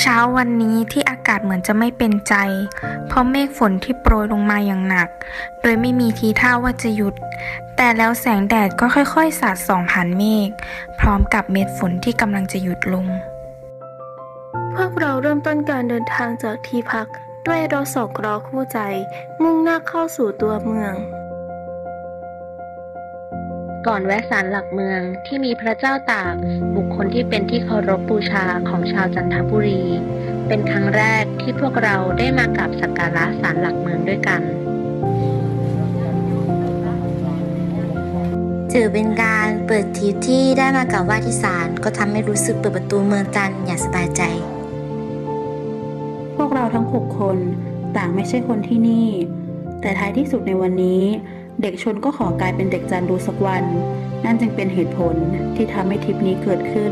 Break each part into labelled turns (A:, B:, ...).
A: เช้าวันนี้ที่อากาศเหมือนจะไม่เป็นใจเพราะเมฆฝนที่โปรยลงมาอย่างหนักโดยไม่มีทีท่าว่าจะหยุดแต่แล้วแสงแดดก็ค่อยๆสาดส่องผ่านเมฆพร้อมกับเม็ดฝนที่กำลังจะหยุดลง
B: พวกเราเริ่มต้นการเดินทางจากที่พักด้วยรถ2 ล้อคู่ใจมุ่งหน้าเข้าสู่ตัวเมือง
C: ก่อนแวะศาลหลักเมืองที่มีพระเจ้าตากบุคคลที่เป็นที่เคารพบูชาของชาวจันทบุรีเป็นครั้งแรกที่พวกเราได้มากราบสักการะศาลหลักเมืองด้วยกัน
D: ถือเป็นการเปิดทริปที่ได้มากราบไหว้ที่ศาลก็ทำให้รู้สึกเปิดประตูเมืองจันทร์อย่างสบายใจ
E: พวกเราทั้ง6 คนต่างไม่ใช่คนที่นี่แต่ท้ายที่สุดในวันนี้เด็กชนก็ขอกลายเป็นเด็กจันทร์ดูสักวันนั่นจึงเป็นเหตุผลที่ทำให้ทริปนี้เกิดขึ้น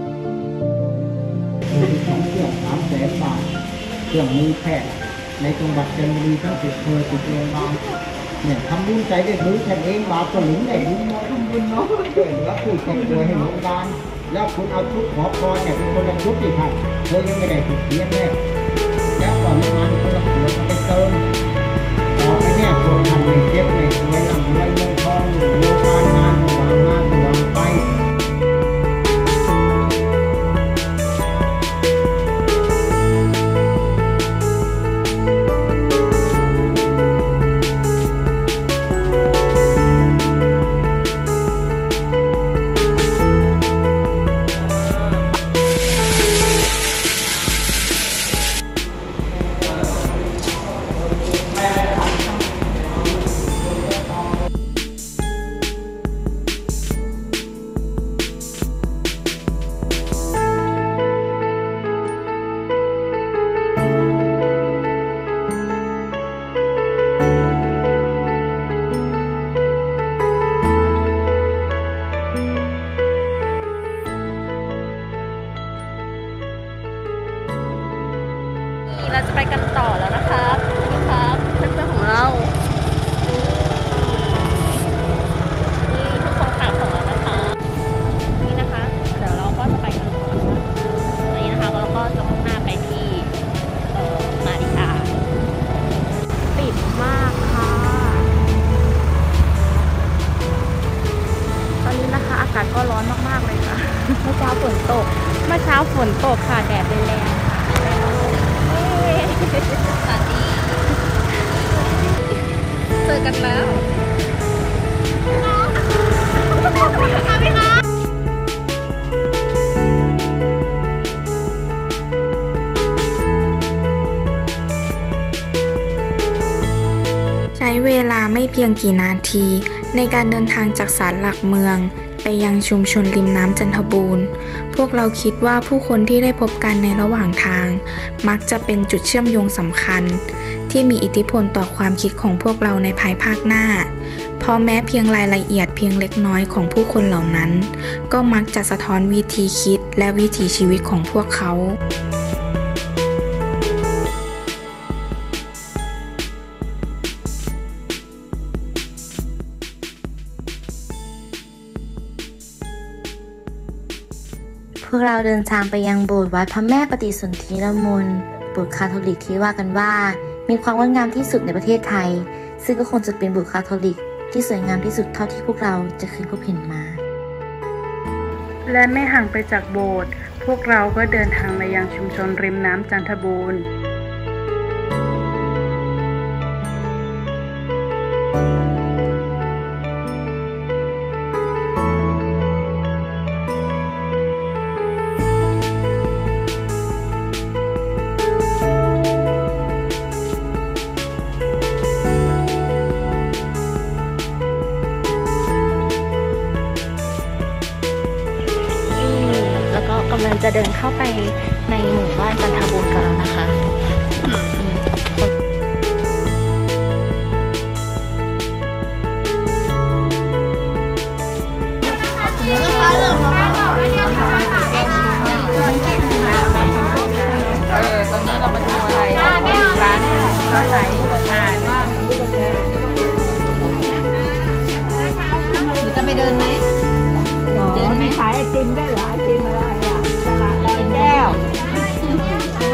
F: 2 เครื่อง300,000 บาทเครื่องมือแพทย์ในจังหวัดจันทบุรีทั้ง10 อำเภอ10 โรงพยาบาลเนี่ยทำบุญใจได้บุญแค่เองบาทก็หลุมได้บุญน้อยทำบุญเนาะแล้วคุยกับตัวให้โรงพยาบาลแล้วคุณเอาชุดขอพรเนี่ยเป็นคนละชุดที่ท่านเธอยังไม่ได้ถูกเขียนแน่แล้วก่อนนี้มันคนละหัวมันเป็นเติมต่อไปเนี่ยพวกท่านไม่เจ็บไม่ป่วยร่ำรวยเงินทองอยู่โรงพยาบาลงานสว่างมาสว่างไป
C: เราจะไปกันต่อแล้วนะคะนี่ครับเพื่อนๆของเรานี่ทุกคนขับของเรานะคะนี่นะคะเดี๋ยวเราก็จะไปกันต่อนี่นะคะเราก็จะมุ่งหน้าไปที่นาฬิกาปิดมากค่ะตอนนี้นะคะอากาศก็ร้อนมากๆเลยค่ะเมื่อเช้าฝนตกค่ะแดดเลยแรงสวัสดีเจอกันแล้ว
A: ใช้เวลาไม่เพียงกี่นาทีในการเดินทางจากศาลหลักเมืองไปยังชุมชนริมน้ำจันทบูรณ์พวกเราคิดว่าผู้คนที่ได้พบกันในระหว่างทางมักจะเป็นจุดเชื่อมโยงสำคัญที่มีอิทธิพลต่อความคิดของพวกเราในภายภาคหน้าเพราะแม้เพียงรายละเอียดเพียงเล็กน้อยของผู้คนเหล่านั้นก็มักจะสะท้อนวิธีคิดและวิถีชีวิตของพวกเขา
D: พวกเราเดินทางไปยังโบสถ์วัดพระแม่ปฏิสนธิละมุนโบสถ์คาทอลิกที่ว่ากันว่ามีความงดงามที่สุดในประเทศไทยซึ่งก็คงจะเป็นโบสถ์คาทอลิกที่สวยงามที่สุดเท่าที่พวกเราจะเคยพบเห็นมา
E: และไม่ห่างไปจากโบสถ์พวกเราก็เดินทางมายังชุมชนริมน้ำจันทบูรณ์
C: กำลังจะเดินเข้าไปในหมู่บ้านจันทบูรณ์กันแล้วนะคะตอนนี้เรามาดูอะไรร้านไหนหรือจะไปเดินไหมเดินไหมขายไอติมได้เหรอไอติมอะไรอ่ะตลาดลอยแก้ว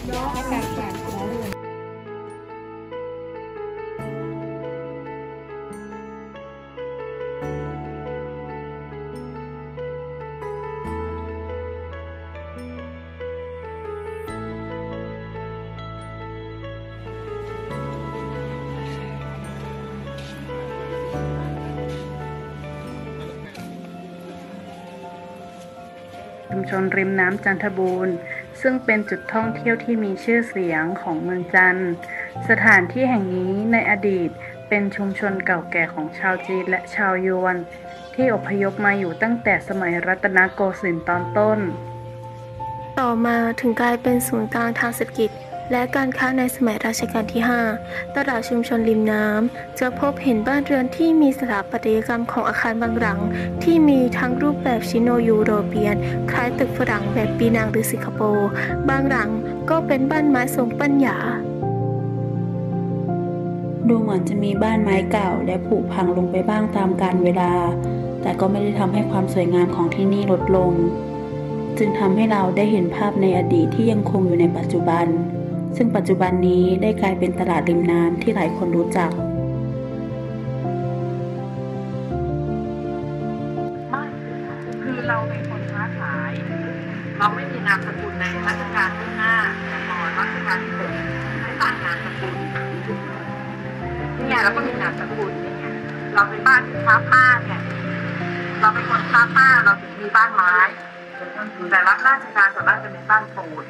E: ชุมชนริมน้ำจันทบูรณ์ซึ่งเป็นจุดท่องเที่ยวที่มีชื่อเสียงของเมืองจันทร์สถานที่แห่งนี้ในอดีตเป็นชุมชนเก่าแก่ของชาวจีนและชาวยวนที่อพยพมาอยู่ตั้งแต่สมัยรัตนโกสินทร์ตอนต้น
B: ต่อมาถึงกลายเป็นศูนย์กลางทางเศรษฐกิจและการค้าในสมัยรัชกาลที่ 5 ตลาดชุมชนริมน้ำจะพบเห็นบ้านเรือนที่มีสถาปัตยกรรมของอาคารบางหลังที่มีทั้งรูปแบบชิโนยูโรเปียนคล้ายตึกฝรั่งแบบปีนังหรือสิงคโปร์บางหลังก็เป็นบ้านไม้ทรงปัญญา
E: ดูเหมือนจะมีบ้านไม้เก่าและผุพังลงไปบ้างตามกาลเวลาแต่ก็ไม่ได้ทำให้ความสวยงามของที่นี่ลดลงจึงทำให้เราได้เห็นภาพในอดีตที่ยังคงอยู่ในปัจจุบันซึ่งปัจจุบันนี้ได้กลายเป็นตลาดริมน้ำที่หลายคนรู้จัก
G: คือเราเป็นคนค้าขายเราไม่มีนามสกุลในรัชกาลที่ 5แต่พอรัชกาลที่ 6ให้ตั้งนามสกุลเนี่ยเราก็มีนามสกุลเนี่ยเราเป็นบ้านค้าผ้าเนี่ยเราเป็นคนค้าผ้าเราถึงมีบ้านไม้แต่รับราชการส่วนมากจะเป็นบ้านปูน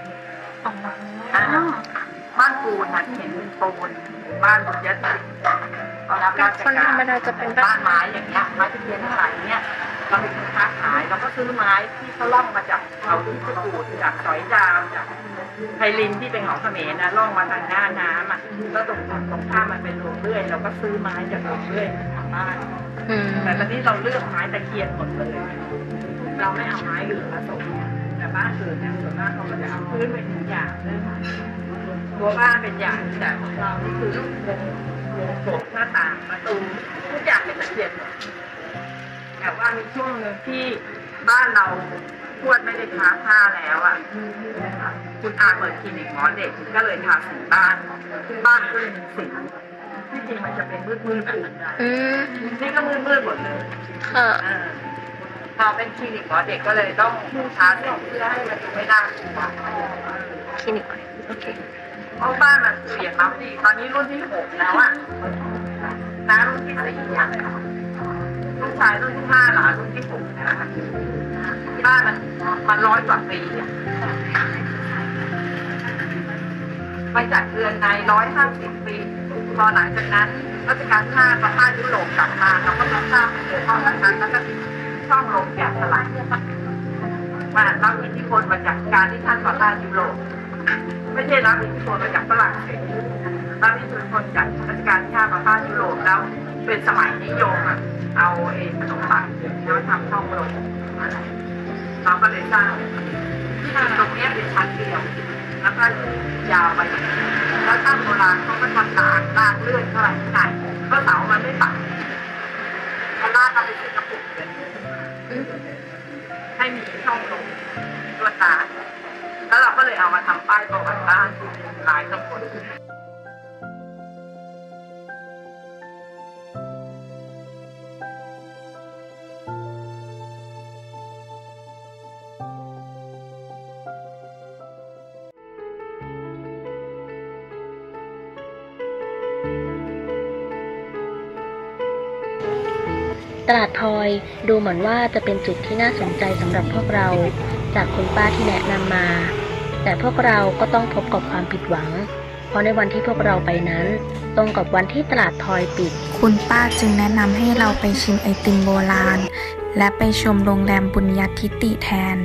G: บ้านปูนนะที่เห็นเป็นปูนบ้านบุญยัดรับราชการธรรมดาจะเป็นบ้านไม้อย่างเงี้ยไม้ตะเคียนทั้งหลายเนี่ยเราเป็นคนค้าขายเราก็ซื้อไม้ที่เขาล่องมาจากเขาที่สกูดจากสอยดาวจากไพลินที่เป็นของเขมรนะล่องมาทางหน้าน้ำอ่ะแล้วตรงข้ามมันเป็นโรงเลื่อยเราก็ซื้อไม้จากโรงเลื่อยมาทำบ้านแต่ตอนนี้เราเลือกไม้ตะเคียนหมดเลยเราไม่เอาไม้อื่นผสมแต่บ้านอื่นเนี่ยส่วนมากเขาก็จะเอาพื้นเป็นอย่างนึงตัวบ้านเป็นอย่างแต่ของเรานี่คือลูกโถงหน้าต่างประตูทุกอย่างเป็นตะเคียนแต่ว่ามีช่วงนึงที่บ้านเราทวดไม่ได้ทาผ้าแล้วอ่ะคุณอาเปิดคลินิกหมอเด็กก็เลยทาสีบ้านบ้านก็เลยมีสีที่จริงมันจะเป็นมืดๆแบบนั้นนี่ก็มืดหมดเลยพอเป็นคลินิกหมอเด็กก็เลยต้องทาสีเพื่อให้มันดูไม่น่ากลัวคลินิกโอเคเพราะบ้านมันเปลี่ยนมาดีตอนนี้รุ่นที่ 6แล้วอ่ะน้ารุ่นที่ 4อ่ะลูกชายรุ่นที่ 5หลานรุ่นที่ 6นะคะบ้านมัน100 กว่าปีไปจัดเรือนใน150 ปีพอหลังจากนั้นรัชกาลที่ 5ประเทศยุโรปกลับมาเราก็ต้องสร้างเป็นห้องนั้นแล้วก็ช่องลมแกะสลักมารับอิทธิพลมาจากการที่ท่านประเทศยุโรปไม่ใช่รับอิทธิพลมาจากฝรั่งเศสรับอิทธิพลจากรัชกาลที่ 5ประเทศยุโรปแล้วเป็นสมัยนิยมอ่ะเอาขนมปังแล้วทำช่องลมเราก็เลยสร้างตรงนี้เป็นชั้นเดียวแล้วก็ยาวไปแล้วช่างโบราณเขาก็ทำลากเลื่อนเท่าไหร่ที่ไหนก็เสามันไม่ปักเขาลากเอาไปติดกระปุกเลยให้มีช่องลมตัวตาแล้วเราก็เลยเอามาทำป้ายประวัติบ้านลายทั้งหมด
H: ตลาดทอยดูเหมือนว่าจะเป็นจุดที่น่าสนใจสำหรับพวกเราจากคุณป้าที่แนะนำมาแต่พวกเราก็ต้องพบกับความผิดหวังเพราะในวันที่พวกเราไปนั้นตรงกับวันที่ตลาดทอยปิด
A: คุณป้าจึงแนะนำให้เราไปชิมไอติมโบราณและไปชมโรงแรมบุญญาทิติแทน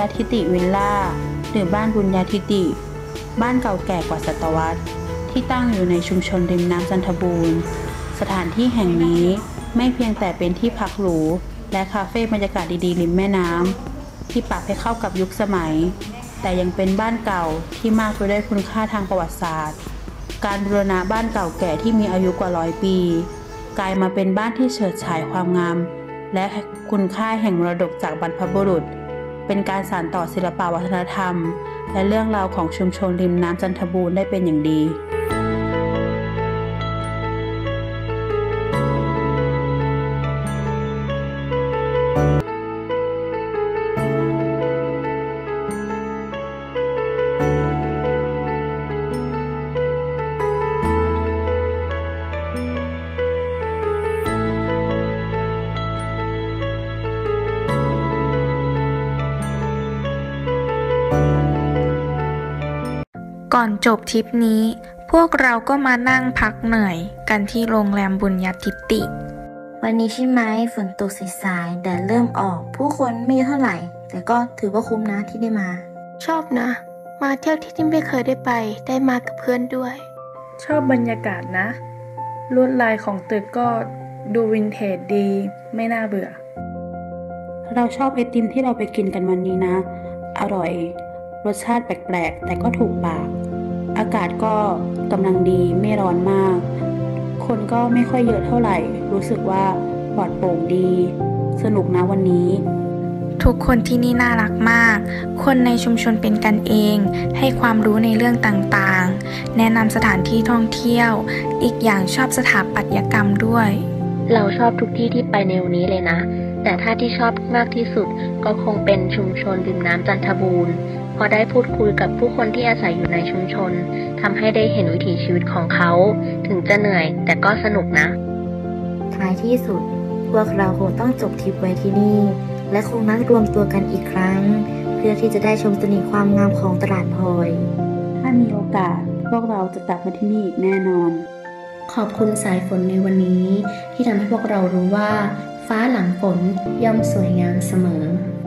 E: ทิติวิลล่าหรือบ้านบุญญาทิติบ้านเก่าแก่กว่าศตวรรษที่ตั้งอยู่ในชุมชนริมน้ำจันทบูรณ์สถานที่แห่งนี้ไม่เพียงแต่เป็นที่พักหรูและคาเฟ่บรรยากาศดีๆริมแม่น้ำที่ปรับให้เข้ากับยุคสมัยแต่ยังเป็นบ้านเก่าที่มากไปด้วยคุณค่าทางประวัติศาสตร์การบูรณะบ้านเก่าแก่ที่มีอายุกว่า100 ปีกลายมาเป็นบ้านที่เฉิดฉายความงามและคุณค่าแห่งมรดกจากบรรพบุรุษเป็นการสานต่อศิลปวัฒนธรรมและเรื่องราวของชุมชนริมน้ำจันทบูรณ์ได้เป็นอย่างดี
A: ก่อนจบทริปนี้พวกเราก็มานั่งพักเหนื่อยกันที่โรงแรมบุญญาทิติ
D: วันนี้ใช่ไหมฝนตกสายๆแดดเริ่มออกผู้คนไม่เยอะเท่าไหร่แต่ก็ถือว่าคุ้มนะที่ได้มา
B: ชอบนะมาเที่ยวที่ไม่เคยได้ไปได้มากับเพื่อนด้วย
E: ชอบบรรยากาศนะลวดลายของตึกก็ดูวินเทจดีไม่น่าเบื่อเราชอบไอติมที่เราไปกินกันวันนี้นะอร่อยรสชาติแปลกๆแต่ก็ถูกปากอากาศก็กำลังดีไม่ร้อนมากคนก็ไม่ค่อยเยอะเท่าไหร่รู้สึกว่าปลอดโปร่งดีสนุกนะวันนี้
A: ทุกคนที่นี่น่ารักมากคนในชุมชนเป็นกันเองให้ความรู้ในเรื่องต่างๆแนะนำสถานที่ท่องเที่ยวอีกอย่างชอบสถาปัตยกรรมด้วย
H: เราชอบทุกที่ที่ไปในวันนี้เลยนะแต่ถ้าที่ชอบมากที่สุดก็คงเป็นชุมชนริมน้ำจันทบูรณ์พอได้พูดคุยกับผู้คนที่อาศัยอยู่ในชุมชนทำให้ได้เห็นวิถีชีวิตของเขาถึงจะเหนื่อยแต่ก็สนุกนะ
D: ท้ายที่สุดพวกเราคงต้องจบทริปไว้ที่นี่และคงนัดรวมตัวกันอีกครั้งเพื่อที่จะได้ชมเสน่ห์ความงามของตลาดพลอย
E: ถ้ามีโอกาสพวกเราจะกลับมาที่นี่อีกแน่นอน
H: ขอบคุณสายฝนในวันนี้ที่ทำให้พวกเรารู้ว่าฟ้าหลังฝนย่อมสวยงามเสมอ